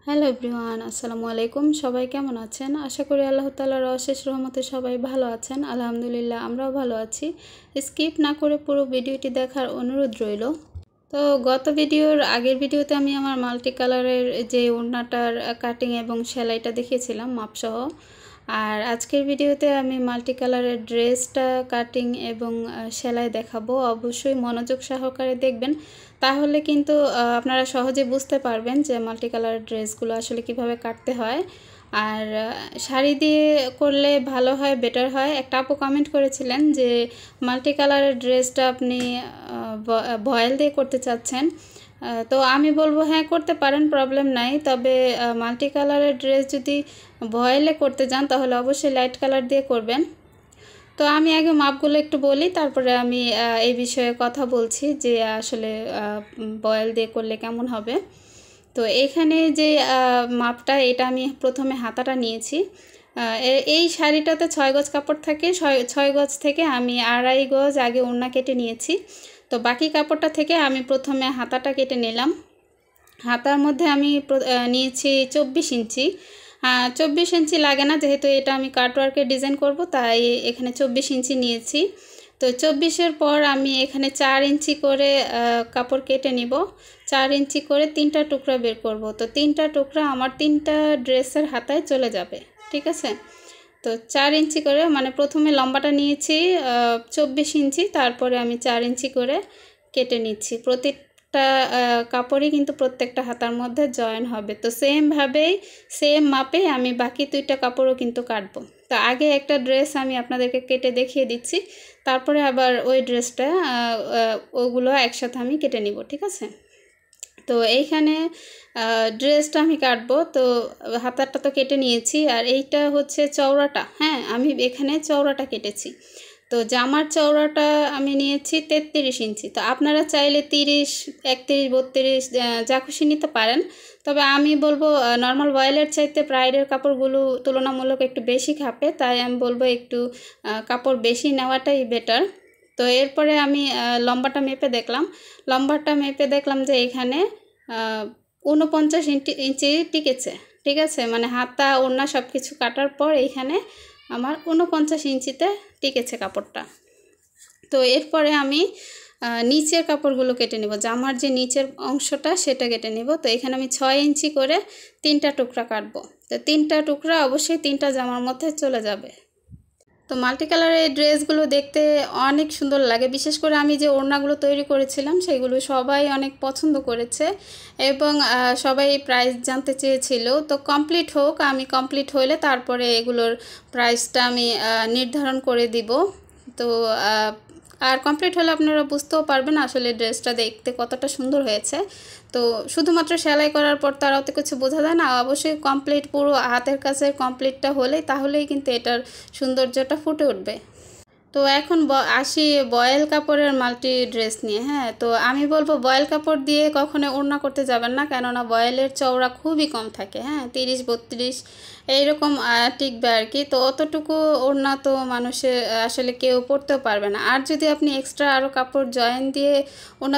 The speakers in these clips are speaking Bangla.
হ্যালো এভরিওয়ান, আসসালামু আলাইকুম। সবাই কেমন আছেন? আশা করি আল্লাহ তাআলার অশেষ রহমতে সবাই ভালো আছেন। আলহামদুলিল্লাহ আমরাও ভালো আছি। স্কিপ না করে পুরো ভিডিওটি দেখার অনুরোধ রইল। তো আগের ভিডিওতে আমি আমার মাল্টি কালারের যে ওড়নাটার কাটিং এবং সেলাইটা দেখিয়েছিলাম মাপসহ। আর আজকের ভিডিওতে আমি মাল্টি কালারের ড্রেসটা কাটিং এবং সেলাই দেখাবো। অবশ্যই মনোযোগ সহকারে দেখবেন, তাহলে কিন্তু আপনারা সহজে বুঝতে পারবেন যে মাল্টি কালারের ড্রেসগুলো আসলে কিভাবে কাটতে হয়। আর শাড়ি দিয়ে করলে ভালো হয়, বেটার হয়। একটা আপু কমেন্ট করেছিলেন যে মাল্টি কালারের ড্রেসটা আপনি ভয়েল দিয়ে করতে চাচ্ছেন। তো আমি বলবো হ্যাঁ, করতে পারেন, প্রবলেম নাই। তবে মাল্টি কালারের ড্রেস যদি ভয়েলে করতে যান তাহলে অবশ্যই লাইট কালার দিয়ে করবেন। তো আমি আগে মাপগুলো একটু বলি, তারপরে আমি এই বিষয়ে কথা বলছি যে আসলে ভয়েল দিয়ে করলে কেমন হবে। তো এখানে যে মাপটা, এটা আমি প্রথমে হাতাটা নিয়েছি। এই শাড়িটাতে 6 গজ কাপড় থাকে। 6 গজ থেকে আমি 2.5 গজ আগে ওড়না কেটে নিয়েছি। তো বাকি কাপড়টা থেকে আমি প্রথমে হাতাটা কেটে নিলাম। হাতার মধ্যে আমি নিয়েছি 24 ইঞ্চি। 24 ইঞ্চি লাগে না, যেহেতু এটা আমি কাটওয়ার্কের ডিজাইন করব, তাই এখানে 24 ইঞ্চি নিয়েছি। তো 24-এর পর আমি এখানে 4 ইঞ্চি করে কাপড় কেটে নিব। 4 ইঞ্চি করে 3টা টুকরা বের করব। তো 3টা টুকরা আমার 3টা ড্রেসের হাতায় চলে যাবে, ঠিক আছে। তো 4 ইঞ্চি করে, মানে প্রথমে লম্বাটা নিয়েছি 24 ইঞ্চি, তারপরে আমি 4 ইঞ্চি করে কেটে নিচ্ছি। প্রত্যেকটা কাপড়ই কিন্তু প্রত্যেকটা হাতার মধ্যে জয়েন হবে। তো সেমভাবেই সেম মাপে আমি বাকি 2টা কাপড়ও কিন্তু কাটবো। তো আগে একটা ড্রেস আমি আপনাদেরকে কেটে দেখিয়ে দিচ্ছি, তারপরে আবার ওই ড্রেসটা ওগুলো একসাথে আমি কেটে নিব, ঠিক আছে। তো এইখানে ড্রেসটা আমি কাটবো। তো হাতারটা তো কেটে নিয়েছি, আর এইটা হচ্ছে চওড়াটা। হ্যাঁ, আমি এখানে চওড়াটা কেটেছি। তো জামার চওড়াটা আমি নিয়েছি 33 ইঞ্চি। তো আপনারা চাইলে 30, 31, 32 যা খুশি নিতে পারেন। তবে আমি বলবো নর্মাল ভয়েলের চাইতে ব্রাইডের কাপড়গুলো তুলনামূলক একটু বেশি খাপে, তাই আমি বলবো একটু কাপড় বেশি নেওয়াটাই বেটার। তো এরপরে আমি লম্বাটা মেপে দেখলাম যে এখানে 49 ইঞ্চি টিকেছে, ঠিক আছে। মানে হাতা ওড়না সব কিছু কাটার পর এইখানে আমার 49 ইঞ্চিতে টিকেছে কাপড়টা। তো এরপরে আমি নিচের কাপড়গুলো কেটে নেব। জামার যে নিচের অংশটা সেটা কেটে নেব। তো এখানে আমি 6 ইঞ্চি করে 3টা টুকরা কাটবো। তো 3টা টুকরা অবশ্যই 3টা জামার মধ্যে চলে যাবে। তো মাল্টি কালারের ড্রেসগুলো দেখতে অনেক সুন্দর লাগে। বিশেষ করে আমি যে ওড়নাগুলো তৈরি করেছিলাম সেগুলো সবাই অনেক পছন্দ করেছে এবং সবাই প্রাইস জানতে চেয়েছিল। তো কমপ্লিট হোক, আমি কমপ্লিট হলে তারপরে এগুলোর প্রাইসটা আমি নির্ধারণ করে দিব। তো আর কমপ্লিট হলে আপনারা বুঝতেও পারবেন আসলে ড্রেসটা দেখতে কতটা সুন্দর হয়েছে। তো শুধুমাত্র সেলাই করার পর তার অত কিছু বোঝা যায় না। অবশ্যই কমপ্লিট, পুরো হাতের কাছের কমপ্লিটটা তাহলেই কিন্তু এটার সৌন্দর্যটা ফুটে উঠবে। তো এখন আসি বয়েল কাপড়ের মাল্টি ড্রেস নিয়ে। হ্যাঁ, তো আমি বলবো বয়েল কাপড় দিয়ে কখনো ওড়না করতে যাবেন না, কেননা বয়েলের চওড়া খুবই কম থাকে। হ্যাঁ, 30, 32 এইরকম টিকবে আর কি। তো অতটুকু ওড়না তো মানুষের আসলে কেউ পরতেও পারবে না। আর যদি আপনি এক্সট্রা আরও কাপড় জয়েন দিয়ে ওড়না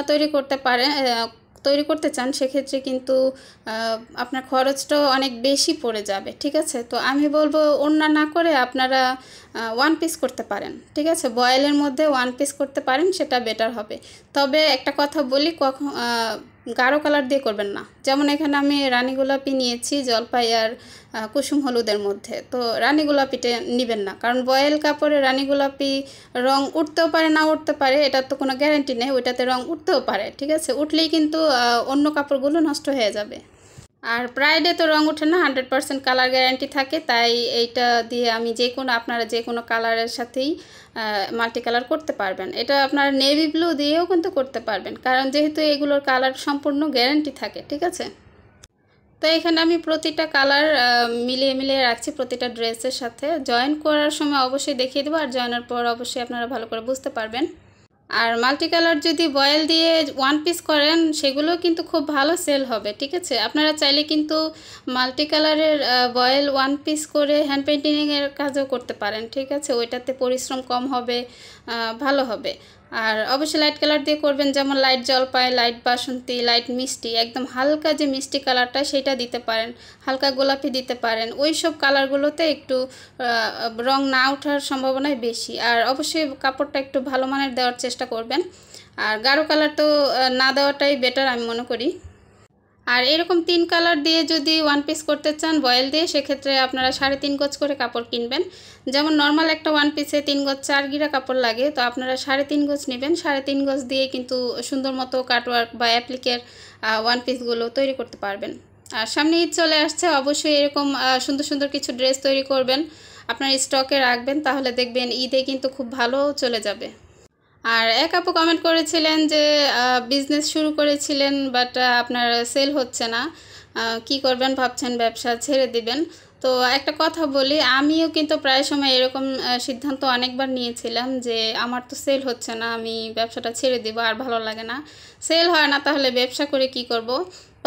তৈরি করতে চান, সেক্ষেত্রে কিন্তু আপনার খরচটাও অনেক বেশি পড়ে যাবে, ঠিক আছে। তো আমি বলবো ওড়না না করে আপনারা 1 পিস করতে পারেন, ঠিক আছে। বয়েলের মধ্যে 1 পিস করতে পারেন, সেটা বেটার হবে। তবে একটা কথা বলি, গাঢ় কালার দিয়ে করবেন না। যেমন এখানে আমি রানী গোলাপি নিয়েছি, জলপাই আর কুসুম হলুদের মধ্যে। তো রানী গোলাপিটা নেবেন না, কারণ বয়েল কাপড়ে রানী গোলাপি রং উঠতেও পারে, না উঠতে পারে, এটার তো কোনো গ্যারান্টি নেই। ওইটাতে রং উঠতেও পারে, ঠিক আছে। উঠলেই কিন্তু অন্য কাপড়গুলো নষ্ট হয়ে যাবে। আর ব্রাইডে তো রং ওঠে না, 100% কালার গ্যারান্টি থাকে। তাই এইটা দিয়ে আমি আপনারা যে কোনো কালারের সাথেই মাল্টি কালার করতে পারবেন। এটা আপনারা নেভি ব্লু দিয়েও কিন্তু করতে পারবেন, কারণ যেহেতু এগুলোর কালার সম্পূর্ণ গ্যারান্টি থাকে, ঠিক আছে। তো এখানে আমি প্রতিটা কালার মিলিয়ে রাখছি প্রতিটা ড্রেসের সাথে। জয়েন করার সময় অবশ্যই দেখিয়ে দেবো, আর জয়েনের পর অবশ্যই আপনারা ভালো করে বুঝতে পারবেন। আর মাল্টি কালার যদি বয়েল দিয়ে 1 পিস করেন, সেগুলো কিন্তু খুব ভালো সেল হবে, ঠিক আছে। আপনারা চাইলে কিন্তু মাল্টি কালারের বয়েল 1 পিস করে হ্যান্ড পেইন্টিংয়ের কাজও করতে পারেন, ঠিক আছে। ওইটাতে পরিশ্রম কম হবে, ভালো হবে। আর অবশ্যই লাইট কালার দিয়ে করবেন, যেমন লাইট জলপাই, লাইট বাসন্তী, লাইট মিষ্টি, একদম হালকা যে মিষ্টি কালারটা সেটা দিতে পারেন, হালকা গোলাপি দিতে পারেন। ওই সব কালারগুলোতে একটু রং না ওঠার সম্ভাবনাই বেশি। আর অবশ্যই কাপড়টা একটু ভালো মানের দেওয়ার চেষ্টা করবেন। আর গাঢ় কালার তো না দেওয়াটাই বেটার আমি মনে করি। আর এরকম 3 কালার দিয়ে যদি ওয়ান পিস করতে চান বয়েল দিয়ে, সেক্ষেত্রে আপনারা 3.5 গজ করে কাপড় কিনবেন। যেমন নর্মাল একটা ওয়ান পিসে 3 গজ 4 গিরা কাপড় লাগে, তো আপনারা 3.5 গজ নেবেন। 3.5 গজ দিয়ে কিন্তু সুন্দর মতো কাটওয়ার্ক বা অ্যাপ্লিকের ওয়ান পিসগুলো তৈরি করতে পারবেন। আর সামনে ঈদ চলে আসছে, অবশ্যই এরকম সুন্দর সুন্দর কিছু ড্রেস তৈরি করবেন, আপনার স্টকে রাখবেন, তাহলে দেখবেন ঈদে কিন্তু খুব ভালো চলে যাবে। আর এক আপু কমেন্ট করেছিলেন যে বিজনেস শুরু করেছিলেন বাট আপনার সেল হচ্ছে না, কি করবেন ভাবছেন, ব্যবসা ছেড়ে দিবেন। তো একটা কথা বলি, আমিও কিন্তু প্রায় সময় এরকম সিদ্ধান্ত অনেকবার নিয়েছিলাম যে আমার তো সেল হচ্ছে না, আমি ব্যবসাটা ছেড়ে দিব, আর ভালো লাগে না, সেল হয় না, তাহলে ব্যবসা করে কি করব। তো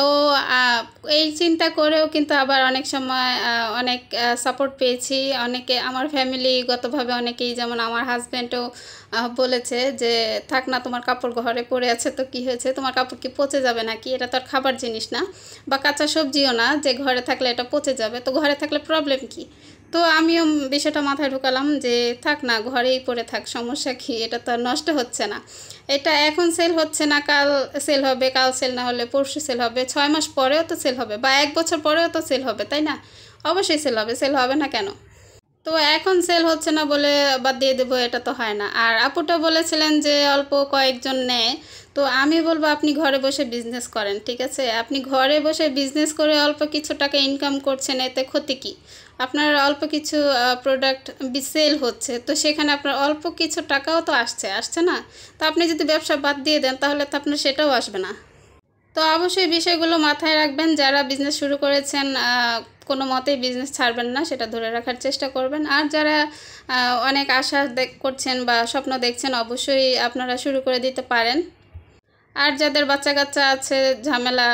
এই চিন্তা করেও কিন্তু আবার অনেক সময় অনেক সাপোর্ট পেয়েছি, অনেকে আমার ফ্যামিলিগতভাবে অনেকেই, যেমন আমার হাজব্যান্ডও বলেছে যে থাক না, তোমার কাপড় ঘরে পড়ে আছে তো কি হয়েছে, তোমার কাপড় কি পচে যাবে নাকি, এটা তো আর খাবার জিনিস না, বা কাঁচা সবজিও না যে ঘরে থাকলে এটা পচে যাবে, তো ঘরে থাকলে প্রবলেম কি। তো আমিও বিষয়টা মাথায় ঢুকালাম যে থাক না, ঘরেই পড়ে থাক, সমস্যা কি, এটা তো আর নষ্ট হচ্ছে না, এটা এখন সেল হচ্ছে না, কাল সেল হবে, কাল সেল না হলে পরশু সেল হবে, 6 মাস পরেও তো সেল হবে, বা 1 বছর পরেও তো সেল হবে, তাই না? অবশ্যই সেল হবে, সেল হবে না কেন? তো এখন সেল হচ্ছে না বলে বাদ দিয়ে দেবো, এটা তো হয় না। আর আপুটা বলেছিলেন যে অল্প কয়েকজন নেয়, তো আমি বলবো আপনি ঘরে বসে বিজনেস করেন, ঠিক আছে? আপনি ঘরে বসে বিজনেস করে অল্প কিছু টাকা ইনকাম করছেন, এতে ক্ষতি কি? আপনার অল্প কিছু প্রোডাক্ট সেল হচ্ছে, তো সেখানে আপনার অল্প কিছু টাকাও তো আসছে না? তো আপনি যদি ব্যবসা বাদ দিয়ে দেন, তাহলে তো আপনার সেটাও আসবে না। তো অবশ্যই বিষয়গুলো মাথায় রাখবেন, যারা বিজনেস শুরু করেছেন কোনো মতেই বিজনেস ছাড়বেন না, সেটা ধরে রাখার চেষ্টা করবেন। আর যারা অনেক আশা করছেন বা স্বপ্ন দেখছেন, অবশ্যই আপনারা শুরু করে দিতে পারেন। আর যাদের বাচ্চা কাচ্চা আছে, ঝামেলা,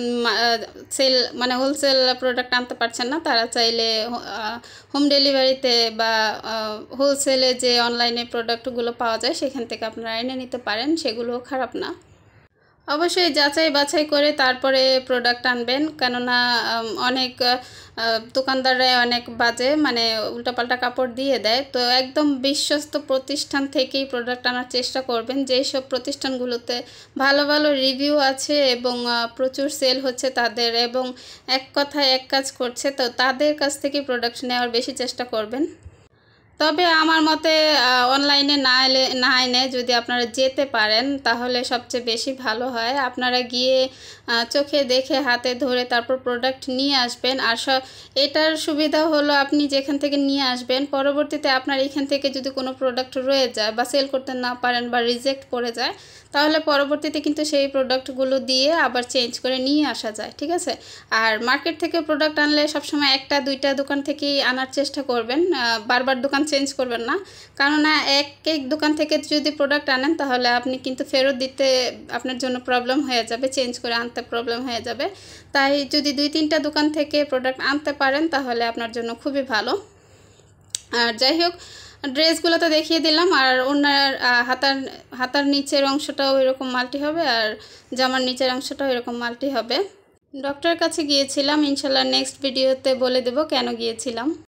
সেল মানে হোলসেল প্রোডাক্ট আনতে পারছেন না, তারা চাইলে হোম ডেলিভারিতে বা হোলসেলে যে অনলাইনে প্রোডাক্টগুলো পাওয়া যায় সেখান থেকে আপনারা এনে নিতে পারেন, সেগুলোও খারাপ না। অবশ্যই যাচাই বাছাই করে তারপরে প্রোডাক্ট আনবেন, কেননা অনেক দোকানদাররা অনেক বাজে, মানে উল্টাপাল্টা কাপড় দিয়ে দেয়। তো একদম বিশ্বস্ত প্রতিষ্ঠান থেকেই প্রোডাক্ট আনার চেষ্টা করবেন, যেই সব প্রতিষ্ঠানগুলোতে ভালো ভালো রিভিউ আছে এবং প্রচুর সেল হচ্ছে তাদের, এবং এক কথায় এক কাজ করছে, তো তাদের কাছ থেকে প্রোডাক্ট নেওয়ার বেশি চেষ্টা করবেন। তবে আমার মতে অনলাইনে না এনে যদি আপনারা যেতে পারেন, তাহলে সবচেয়ে বেশি ভালো হয়। আপনারা গিয়ে চোখে দেখে হাতে ধরে তারপর প্রোডাক্ট নিয়ে আসবেন। আর এটার সুবিধা হলো, আপনি যেখান থেকে নিয়ে আসবেন, পরবর্তীতে আপনার এখান থেকে যদি কোনো প্রোডাক্ট রয়ে যায় বা সেল করতে না পারেন বা রিজেক্ট পড়ে যায়, তাহলে পরবর্তীতে কিন্তু সেই প্রোডাক্টগুলো দিয়ে আবার চেঞ্জ করে নিয়ে আসা যায়, ঠিক আছে? আর মার্কেট থেকে প্রোডাক্ট আনলে সবসময় 1টা 2টা দোকান থেকেই আনার চেষ্টা করবেন, বারবার দোকান চেঞ্জ করবেন না। কেননা এক দোকান থেকে যদি প্রোডাক্ট আনেন, তাহলে আপনি কিন্তু ফেরত দিতে আপনার জন্য প্রবলেম হয়ে যাবে, চেঞ্জ করে আনতে প্রবলেম হয়ে যাবে। তাই যদি 2-3টা দোকান থেকে প্রোডাক্ট আনতে পারেন, তাহলে আপনার জন্য খুবই ভালো। আর যাই হোক, ড্রেসগুলো তো দেখিয়ে দিলাম। আর ওনার হাতার নিচের অংশটাও এরকম মাল্টি হবে, আর জামার নিচের অংশটাও এরকম মাল্টি হবে। ডক্টরের কাছে গিয়েছিলাম, ইনশাল্লাহ নেক্সট ভিডিওতে বলে দেব কেন গিয়েছিলাম।